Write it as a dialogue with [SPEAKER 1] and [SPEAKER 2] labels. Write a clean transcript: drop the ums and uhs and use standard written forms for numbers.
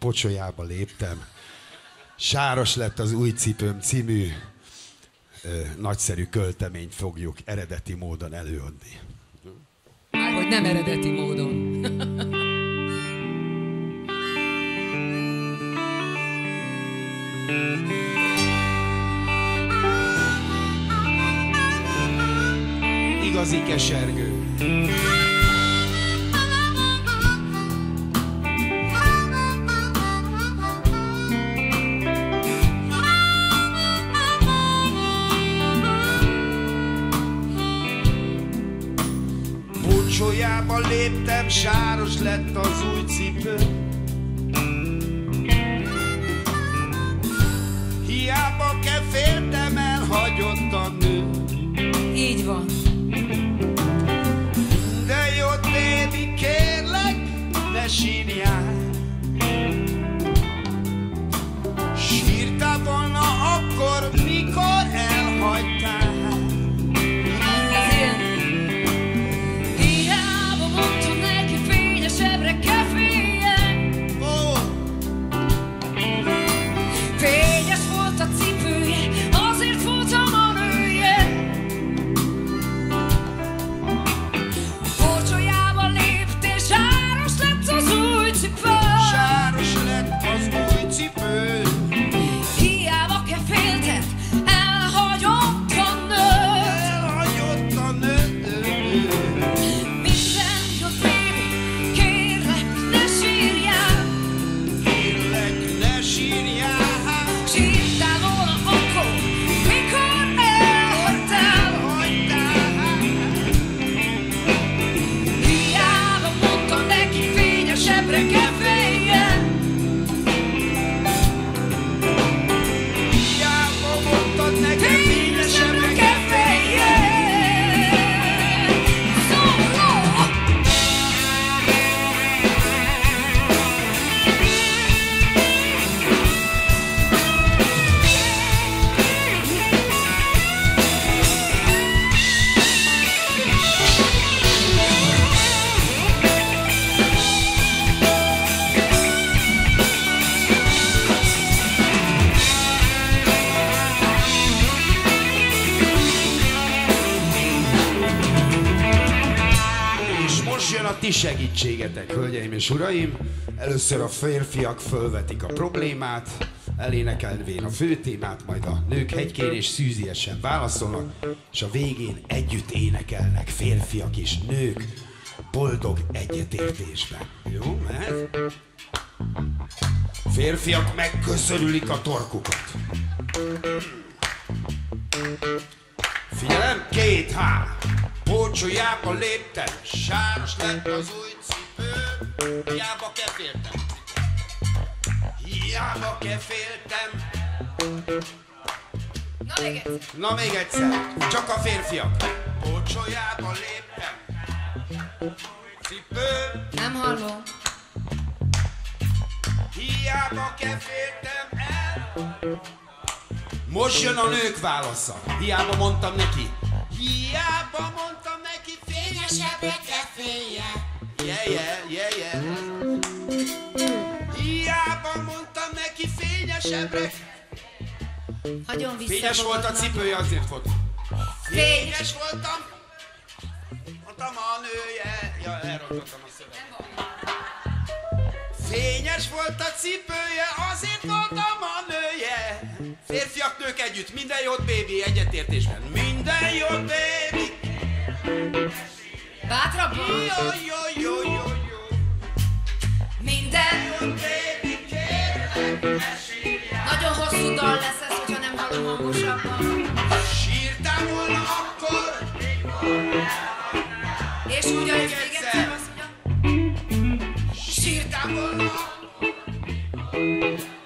[SPEAKER 1] pocsolyába léptem. Sáros lett az új cipőm című nagyszerű költeményt fogjuk eredeti módon előadni.
[SPEAKER 2] Márhogy nem eredeti módon.
[SPEAKER 1] Igazi kesergő. Pocsolyába léptem, sáros lett az új cipő. Hiába féltem, elhagyott a nő.
[SPEAKER 2] Így van.
[SPEAKER 1] De jó, baby, kérlek, ne sírjál. Sírtál volna akkor, mikor elhagytál.
[SPEAKER 2] Hiába mondtam neki, fényesebbre kell féljen. Fényes volt a cipője, azért voltam a nője. Pocsolyába léptél, sáros lett az új cipő.
[SPEAKER 1] Sáros lett az új cipő.
[SPEAKER 2] Hiába kell félted, elhagyott a nő.
[SPEAKER 1] Elhagyott a nő.
[SPEAKER 2] Minden jót, baby, kérlek, ne sírjál.
[SPEAKER 1] Kérlek, ne sírjál.
[SPEAKER 2] Sírtál volna akkor, mikor elhagytál. Hiába mondtam neki, fényesebbre kell féljen.
[SPEAKER 1] Hiába mondtad nekem, fényesebbre kell
[SPEAKER 2] féljen. Szóló!
[SPEAKER 1] És most jön a ti segítségetek, hölgyeim és uraim. Először a férfiak fölvetik a problémát, elénekelvén a főtémát, majd a nők hegykén és szűziesen válaszolnak, és a végén együtt énekelnek férfiak és nők boldog egyetértésben. Jó, mehet? Férfiak megköszörülik a torkukat. Figyelem, 2, 3. Pocsolyába léptem, sáros lett az új cipő. Hiába féltem. Hiába féltem.
[SPEAKER 2] Na még egyszer.
[SPEAKER 1] Na még egyszer, csak a férfiak. Pocsolyába léptem. Cipő.
[SPEAKER 2] Nem hallom.
[SPEAKER 1] Hiába féltem el. Most jön a nők válasza. Hiába mondtam neki. Hiába mondtam neki, fényesebbre kell féljen. Yeah. Hiába mondtam neki, fényesebbre.
[SPEAKER 2] Hagyom vissza.
[SPEAKER 1] Fényes volt a cipője, azért volt. Fényes voltam. Mondtam a nője. Ja, elrontottam a szöveget. Fényes volt a cipője, azért voltam a nője. Férfiak, nők együtt, minden jót, baby, egyetértésben. Minden jót, baby.
[SPEAKER 2] Bátrabban.
[SPEAKER 1] Jó.
[SPEAKER 2] Minden.
[SPEAKER 1] Jót, baby, kérlek, ne sírjál.
[SPEAKER 2] Nagyon hosszú dal lesz ez, hogyha nem hallom hangosabban.
[SPEAKER 1] Sírtál volna akkor.
[SPEAKER 2] És úgy, ahogy még egyszer azt mondja.
[SPEAKER 1] Sírtál volna akkor.